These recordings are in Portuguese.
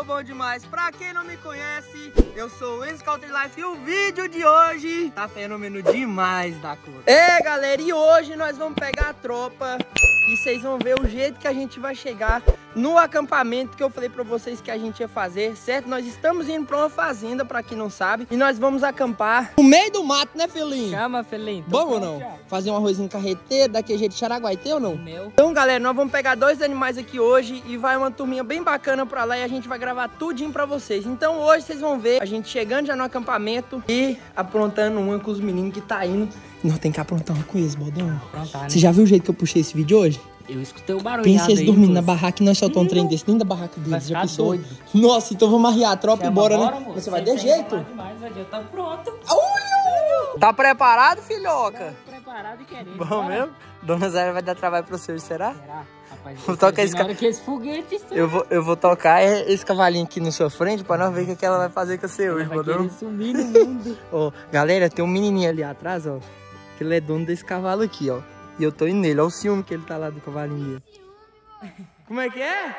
bom demais. Pra quem não me conhece, eu sou o Enzo Country Life e o vídeo de hoje tá fenômeno demais da cor. Galera, e hoje nós vamos pegar a tropa e vocês vão ver o jeito que a gente vai chegar no acampamento que eu falei pra vocês que a gente ia fazer, certo? Nós estamos indo pra uma fazenda, pra quem não sabe, e nós vamos acampar no meio do mato, né, Felinho? Chama, Felinho. Vamos ou não? Já. Fazer um arrozinho carreteiro, daquele jeito de Charaguaitê ou não? Meu. Então, galera, nós vamos pegar 2 animais aqui hoje e vai uma turminha bem bacana pra lá e a gente vai gravar tudinho pra vocês. Então, hoje vocês vão ver a gente chegando já no acampamento e aprontando uma com os meninos que tá indo. Nós tem que aprontar uma com eles, Bodão. Aprontar, né? Você já viu o jeito que eu puxei esse vídeo hoje? Eu escutei o barulho. Pensa eles dormindo na barraca e nós soltamos um trem desse dentro da barraca Vai deles. Já ficar pensou? doido. Nossa, então vamos arriar a tropa e bora, né? Moço. Você vai de jeito? Demais, eu tô pronto. Tá preparado, filhoca? Tô preparado e querendo. Bom Bora. mesmo? Dona Zara vai dar trabalho pra você, será? Será? Rapaz, Vou tocar esse aqueles foguetes. Eu vou tocar esse cavalinho aqui na sua frente pra nós ver o que ela vai fazer com você hoje, vai Bodão. querer sumir no mundo. Ó, galera, tem um menininho ali atrás, ó. Que ele é dono desse cavalo aqui, ó. E eu tô indo nele. Olha o ciúme que ele tá lá do cavalinho dele. Como é que é?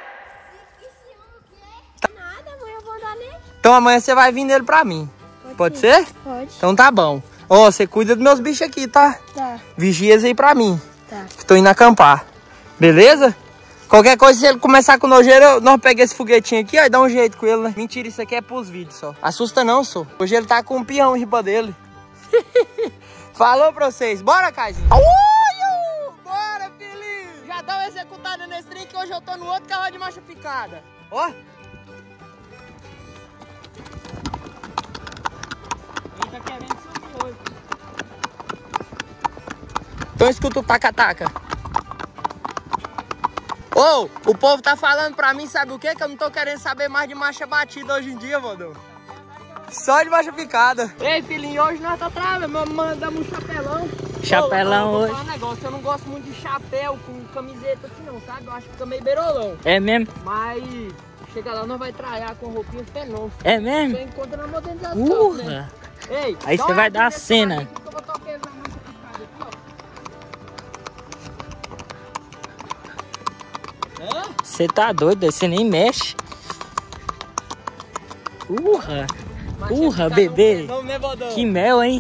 Nada, mãe, eu vou dar nele. Então amanhã você vai vir nele pra mim. Pode ser? Pode. Então tá bom. Ó, você cuida dos meus bichos aqui, tá? Tá. Vigia eles aí pra mim. Tá. Tô indo acampar. Beleza? Qualquer coisa, se ele começar com nojeira, nós pegamos esse foguetinho aqui, ó, e dá um jeito com ele, né? Mentira, isso aqui é pros vídeos só. Assusta não, só. Hoje ele tá com um peão em riba dele. Falou pra vocês. Bora, Caizinho. Bora, filhinho. Já dá uma executada nesse trem que hoje eu tô no outro cavalo de marcha picada. Ó. Ele tá querendo subir hoje. Então escuta o taca-taca. Ô, o povo tá falando pra mim, sabe o quê? Que eu não tô querendo saber mais de marcha batida hoje em dia, Vodão. Só de marcha picada. Ei, filhinho, hoje nós tá trabalhando, mandamos um chapelão. Chapelão vou hoje. falar um negócio, eu não gosto muito de chapéu com camiseta assim não, sabe? Eu acho que fica meio beirolão. É mesmo? Mas chega lá, nós vai traiar com roupinha fenômeno. É mesmo? Você encontra na modernização, né? Ei, Aí você vai dar a cena. Aqui, que eu vou tocar essa marcha picada aqui, ó. Você tá doido, você nem mexe. Bebê. Não, né, Bodão? Que mel, hein?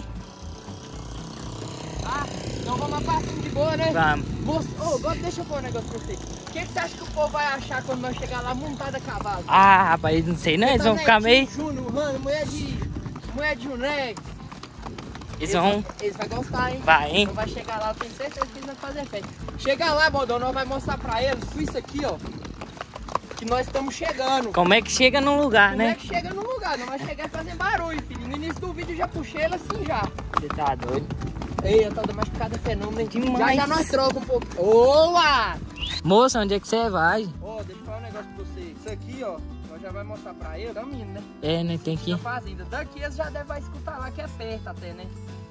Então vamos passando de boa, né? Vamos. Moço, agora deixa eu falar um negócio pra vocês. O que você acha que o povo vai achar quando nós chegar lá montado a cavalo? Ah, rapaz, não sei não, eles vão ficar meio... Júnior, mano, mulher de Junex. Eles vão... Eles vão gostar, hein? Vai, hein? Então vai chegar lá, eu tenho certeza que eles vão fazer festa. Chega lá, Bodão, nós vamos mostrar pra eles com isso aqui, ó. Que nós estamos chegando. Como é que chega num lugar, Como é né? que chega no lugar? Não vai chegar fazendo barulho, filho. No início do vídeo eu já puxei ele assim já. Você tá doido? Ei, eu tô dando mais picada fenômeno, hein? Demais. Já nós trocamos um pouco. Olá! Moça, onde é que você vai? Ó, deixa eu falar um negócio pra você. Isso aqui, ó, nós já vai mostrar pra ele, caminho, né? É, né? Tem que... Na fazenda. Daqui eles já devem escutar lá que é perto até, né?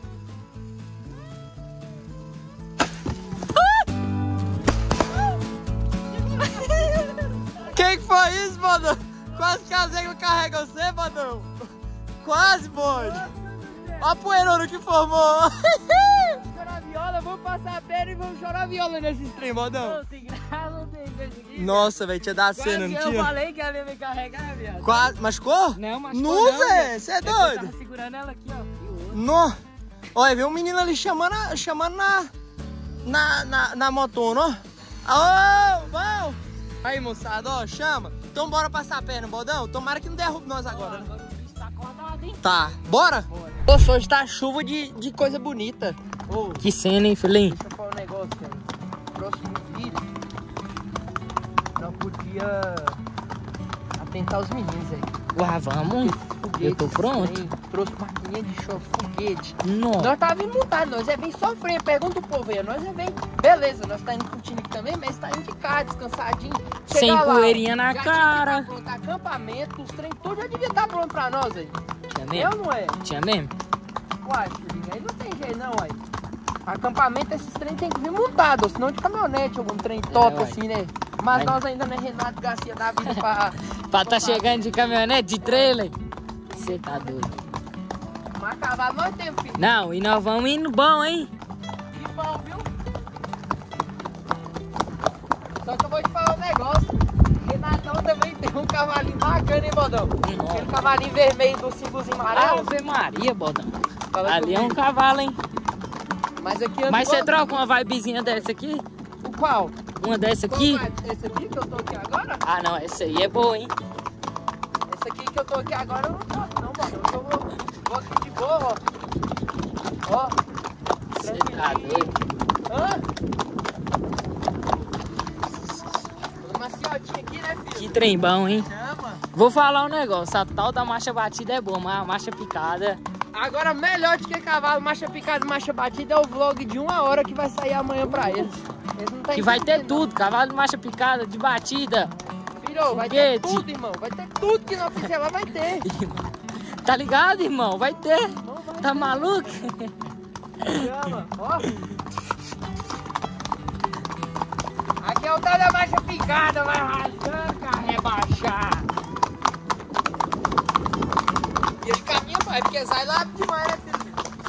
Quem que foi isso, Bodão? Quase que a Zega carrega você, Bodão. Quase, bode. Ó a poeirona que formou. Chorar viola, vamos passar a perna e vamos chorar viola nesse trem, Bodão. Nossa, velho, tinha dado a cena, não tinha? Eu falei que ela ia me carregar, viado. Quase, machucou? Não, machucou Não, não, Zé, você é Eu doido? tava segurando ela aqui, ó. Nó. Olha, veio um menino ali chamando na motona, ó. Ô, vamos. Aí, moçada, ó, chama. Então bora passar a perna, Bodão. Tomara que não derrube nós agora, né? Agora o bicho tá acordado, hein? Tá, bora? Poxa, hoje tá chuva de coisa bonita. Ô, Que cena, hein, filhinho? deixa eu falar um negócio, velho. Próximo vídeo, nós podia atentar os meninos, velho. Ué, vamos. Eu tô pronto. Trem, trouxe maquininha de choque, foguete. Nossa. Nós tá vindo montado, nós é bem sofrer. Pergunta o povo aí, nós é bem. Beleza, nós tá indo curtindo aqui também, mas tá indo de cá, descansadinho. Chegar Sem lá, poeirinha na já cara. Tinha que tá pronto, acampamento, os trem todos já devia estar pronto pra nós aí. Tinha mesmo? Eu não é? Tinha mesmo? Uai, filhinho, aí não tem jeito não, uai. Acampamento, esses trem tem que vir montado, senão de caminhonete, algum trem top uai. assim, né? Mas Aí. nós ainda não é Renato Garcia da vida pra... Pra tá chegando de caminhonete, de trailer. Você tá doido. Mas cavalo nós temos, filho. Não, e nós vamos indo bom, hein? Que bom, viu? Só que eu vou te falar um negócio. Renatão também tem um cavalinho bacana, hein, Bodão? Aquele cavalinho vermelho do símbolozinho amarelo. Ave Maria, Bodão. Fala Ali comigo. é um cavalo, hein? Mas aqui eu Mas não você troca uma vibezinha dessa aqui? O qual? Uma dessa Qual aqui? vai? Esse aqui que eu tô aqui agora? Ah, não, essa aí é boa, hein? Esse aqui que eu tô aqui agora eu não troco não, Bodão. Eu vou aqui de boa, ó. Ó. Você tá doido. Hã? Uma maciotinha aqui, né, filho? Que trem bom, hein? Chama. Vou falar um negócio, a tal da marcha batida é boa, mas a marcha picada... Agora, melhor do que cavalo, marcha picada e marcha batida é o vlog de 1 hora que vai sair amanhã pra eles. Eles não tá Que vai ter entendendo, não. tudo, cavalo de marcha picada, de batida. Filho, vai ter Foguete. tudo, irmão. Vai ter tudo que nós fizer lá, vai ter. Tá ligado, irmão? Vai ter. Não vai Tá maluco? Chama, ó. Aqui é o tal da marcha picada, vai rasgando, cara, rebaixar. E ele caminha, pai, porque sai lá demais, né, filho?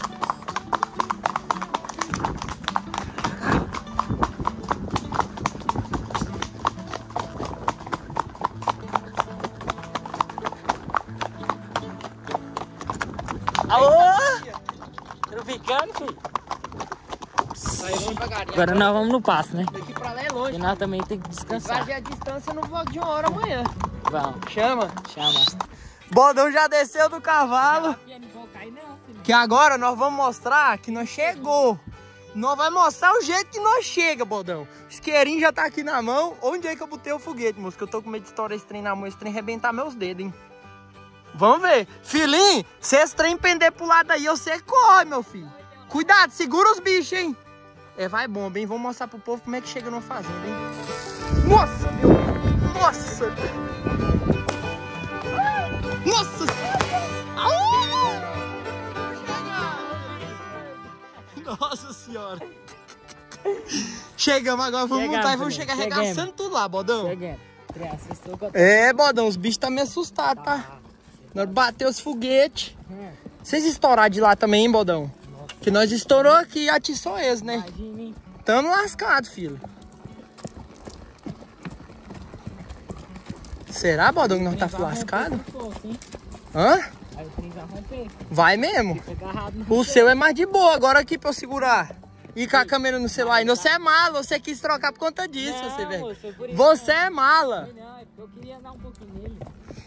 Alô? Tropicando, filho? Aí vamos devagarinho. Agora nós vamos no passo, né? Daqui pra lá é longe. E nós também tem que Vai descansar. ver a distância no vlog de 1 hora amanhã. Vamos, Chama. chama. Bodão já desceu do cavalo. Que agora nós vamos mostrar que nós chegou. Nós vamos mostrar o jeito que nós chega, Bodão. O isqueirinho já tá aqui na mão. Onde é que eu botei o foguete, moço? Que eu tô com medo de estourar esse trem na mão, esse trem arrebentar meus dedos, hein? Vamos ver. Filhinho, se esse trem pender pro lado aí, você corre, meu filho. Cuidado, segura os bichos, hein? É, vai bomba, hein? Vamos mostrar pro povo como é que chega numa fazenda, hein? Nossa, meu Deus. Nossa. Nossa. Nossa senhora. Chegamos agora, vamos montar e vamos chegar arregaçando tudo lá, Bodão. Chegando. É, Bodão, os bichos tá meio assustados, tá? Na hora de bater os foguetes. Vocês estouraram de lá também, hein, Bodão? Que nós estourou aqui e atiçou eles, né? Imagina, hein? Tamo lascado, filho. Será, Bodão, que nós tá lascado? Hã? Aí o trem vai romper. Vai mesmo. Fica agarrado no O seu é mais de boa, agora aqui pra eu segurar. E com a câmera no celular. E você é mala, você quis trocar por conta disso, Não, você vê. moço, foi por isso Você não. é mala. Não, é porque eu queria andar um pouquinho nele.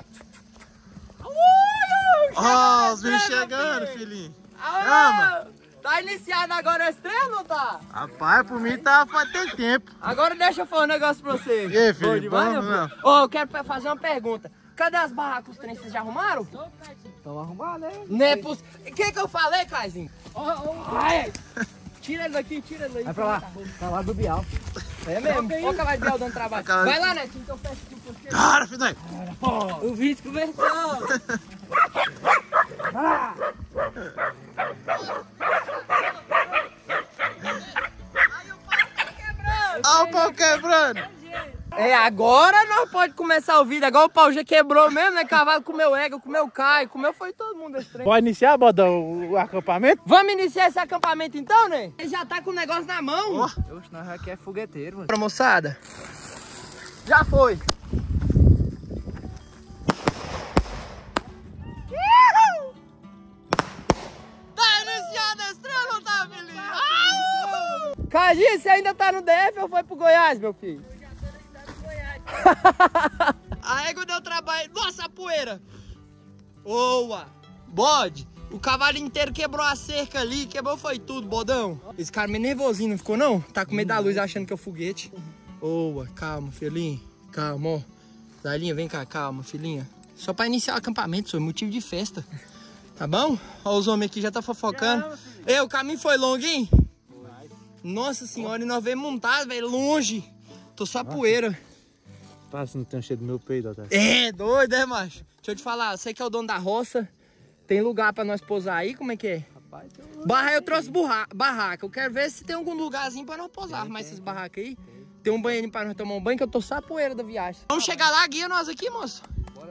Ó, os bichos chegando, filhinho. Chama. Tá iniciado agora a estrela, não tá? Rapaz, por mim tá faz tempo tempo. Agora deixa eu falar um negócio pra você. E aí, filho, Bom demais, bom, meu filho? Ô, eu quero fazer uma pergunta. Cadê as barracas, os trens, vocês já arrumaram? Estão arrumados, né? Não é possível. O que eu falei, Caizinho? Ai, tira ele daqui, tira ele daí. Vai pra lá. Pra lá do Bial. É mesmo. Olha o cavalo de Bial dando trabalho. Cavalo- Vai lá, Netinho, que eu fecho aqui um pouquinho. Cara, filho daí. O vídeo conversou. Olha o pau quebrando. É, agora nós pode começar o vídeo. Agora o pau já quebrou mesmo, né? Cavalo comeu égua, comeu Caio, comeu foi todo mundo esse trem. Pode iniciar, Bodão, o acampamento? Vamos iniciar esse acampamento então, né? Ele já tá com o negócio na mão. Oxe, nós aqui é fogueteiro, mano. Pra moçada. Já foi. Tá iniciando a estrela, não tá, filhinho? Caji, você ainda tá no DF ou foi pro Goiás, meu filho? Eu já tô na cidade do Goiás. A égua deu trabalho. Nossa, a poeira. Boa. Bode. O cavalo inteiro quebrou a cerca ali, quebrou foi tudo, Bodão. Esse cara meio nervosinho, não ficou não? Tá com medo da luz achando que é o foguete. Boa, calma, filhinho. Calma, ó. Dalinha, vem cá, calma, filhinha. Só pra iniciar o acampamento, senhor, motivo de festa. Tá bom? Ó, os homens aqui já tá fofocando. Ei, o caminho foi longo, hein? Nossa senhora, e nós veio montado, velho, longe. Tô só poeira. Passa, não tem um cheiro do meu peito, Otávio. É, doido, é, macho? Deixa eu te falar, você que é o dono da roça, tem lugar pra nós pousar aí? Como é que é? Rapaz, Barra, eu trouxe barraca. Eu quero ver se tem algum lugarzinho pra nós pousar. Arrumar essas barracas aí. Tem um banheirinho pra nós tomar um banho, que eu tô só a poeira da viagem. Vamos chegar lá, guia nós aqui, moço. bora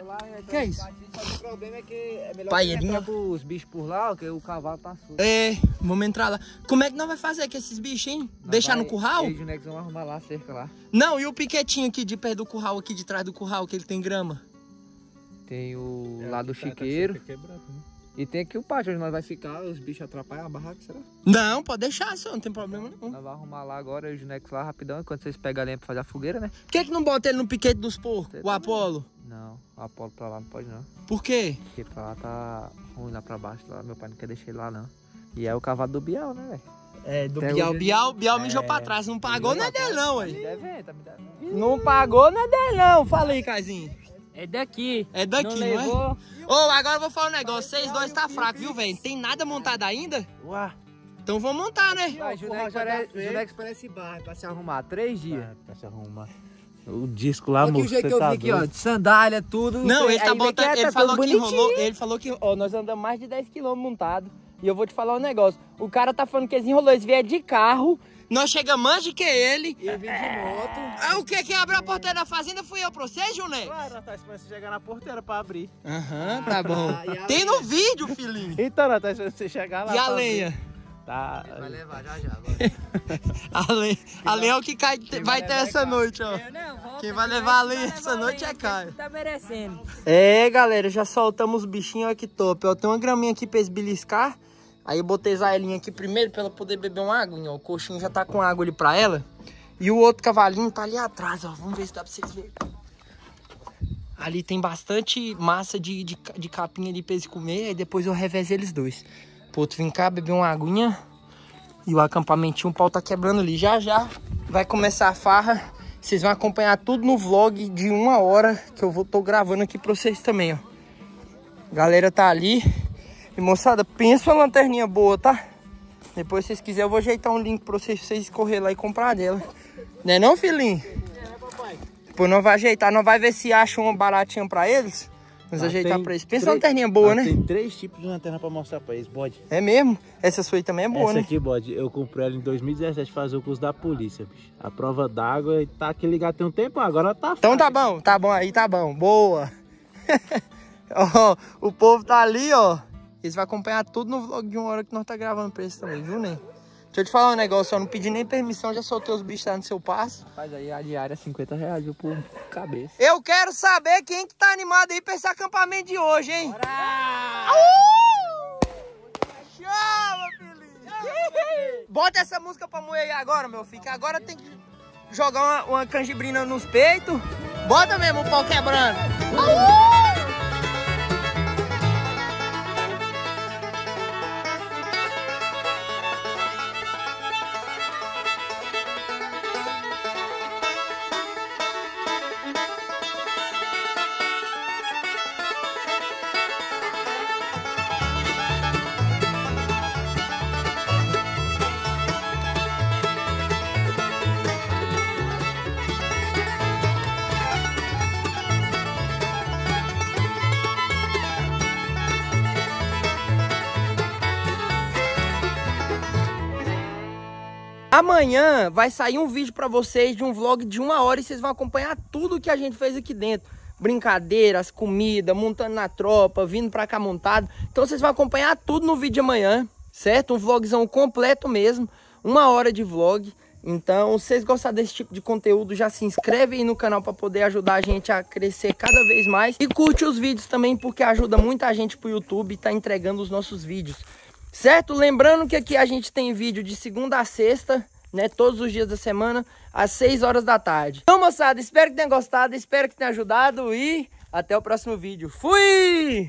lá. Que é isso? O problema é que é melhor Paeirinha. os bichos por lá, porque o cavalo tá sujo. É, vamos entrar lá. Como é que nós vamos fazer com esses bichos, hein? Deixar no curral? E os Junex vão arrumar lá a cerca lá. Não, e o piquetinho aqui de perto do curral, aqui de trás do curral, que ele tem grama? Tem o lá do chiqueiro. E tem aqui o pátio onde nós vai ficar, os bichos atrapalham a barraca, será? Não, pode deixar, só não tem problema não. Nós vamos arrumar lá agora, o Junex lá rapidão, enquanto vocês pegam a lenha pra fazer a fogueira, né? Por que não bota ele no piquete dos porcos, o Apolo? Não, o Apolo pra lá não pode não. Por quê? Porque pra lá tá ruim lá pra baixo, lá meu pai não quer deixar ele lá não. E é o cavalo do Bial, né, velho? É, do Até Bial. hoje- Bial mijou pra trás, não pagou, não é dele não, ué. Me devendo. Não pagou, não é dele não. Fala aí, Caizinho. É daqui. É daqui, não não é? levou. Ô, agora eu vou falar um negócio, vocês dois tá fraco, viu, velho? Tem nada montado ainda? Ué. Então vamos montar, né? O Junex parece barra pra se arrumar, 3 dias. Pra se arrumar. O disco lá, Olha moço, o jeito você que eu tá vi aqui, ó, doido. de sandália, tudo. Não, ele tá Aí vem botando, quieta, ele falou todo que enrolou, bonitinho. ele falou que, ó, nós andamos mais de 10 km montado. E eu vou te falar um negócio, o cara tá falando que eles enrolou, eles vieram de carro, nós chegamos mais de que ele. E eu vim de moto. Ah, o que? Quem abriu a porteira da fazenda fui eu pra você, Juné? Claro, nós tá esperando você chegar na porteira pra abrir. Aham, tá bom. e a Tem no vídeo, filhinho. Então, nós tá esperando você chegar lá E a pra lenha? abrir. Tá. Vai levar já agora. A lenha é o que cai, vai ter essa noite, ó. Quem vai levar a lenha essa noite é Caio. Tá merecendo. É, galera, já soltamos os bichinhos aqui top. Ó, tem uma graminha aqui pra eles beliscar. Aí eu botei a Zaelinha aqui primeiro pra ela poder beber uma aguinha, ó. O coxinho já tá com água ali pra ela. E o outro cavalinho tá ali atrás, ó. Vamos ver se dá pra vocês verem. Ali tem bastante massa de capinha ali pra eles comer. Aí depois eu revezo eles dois. Pro outro vir cá, beber uma aguinha. E o acampamentinho, o pau tá quebrando ali. Já já vai começar a farra. Vocês vão acompanhar tudo no vlog de 1 hora que eu tô gravando aqui pra vocês também, ó. Galera tá ali. E moçada, pensa uma lanterninha boa, tá? Depois se vocês quiserem eu vou ajeitar um link pra vocês correr lá e comprar dela. Não é não, filhinho? Depois nós vai ajeitar, nós vai ver se acha uma baratinha pra eles. Vamos ajeitar pra eles. Pensa uma lanterninha boa, né? Tem 3 tipos de lanterna pra mostrar pra eles, bode. É mesmo? Essa sua aí também é boa, Essa né? aqui, bode, eu comprei ela em 2017, fazer o curso da polícia, bicho. A prova d'água tá aqui ligado tem um tempo, agora tá Então fácil. tá bom aí, tá bom. Boa. Ó, o povo tá ali, ó. Eles vão acompanhar tudo no vlog de 1 hora que nós tá gravando pra eles também, viu, né? Deixa eu te falar um negócio, eu não pedi nem permissão, já soltei os bichos lá no seu passo. Faz aí a diária R$50, viu, por cabeça. Eu quero saber quem que tá animado aí pra esse acampamento de hoje, hein? Bora! Chama, filhinho! Bota essa música pra moer aí agora, meu filho, que agora tem que jogar uma canjibrina nos peitos. Bota mesmo o pau quebrando. Amanhã vai sair um vídeo pra vocês de um vlog de 1 hora e vocês vão acompanhar tudo que a gente fez aqui dentro. Brincadeiras, comida, montando na tropa, vindo pra cá montado. Então vocês vão acompanhar tudo no vídeo de amanhã, certo? Um vlogzão completo mesmo, 1 hora de vlog. Então, se vocês gostarem desse tipo de conteúdo, já se inscreve aí no canal pra poder ajudar a gente a crescer cada vez mais. E curte os vídeos também, porque ajuda muita gente pro YouTube tá entregando os nossos vídeos. Certo? Lembrando que aqui a gente tem vídeo de segunda a sexta, né? Todos os dias da semana, às 6 horas da tarde. Então, moçada, espero que tenha gostado, espero que tenha ajudado e até o próximo vídeo. Fui!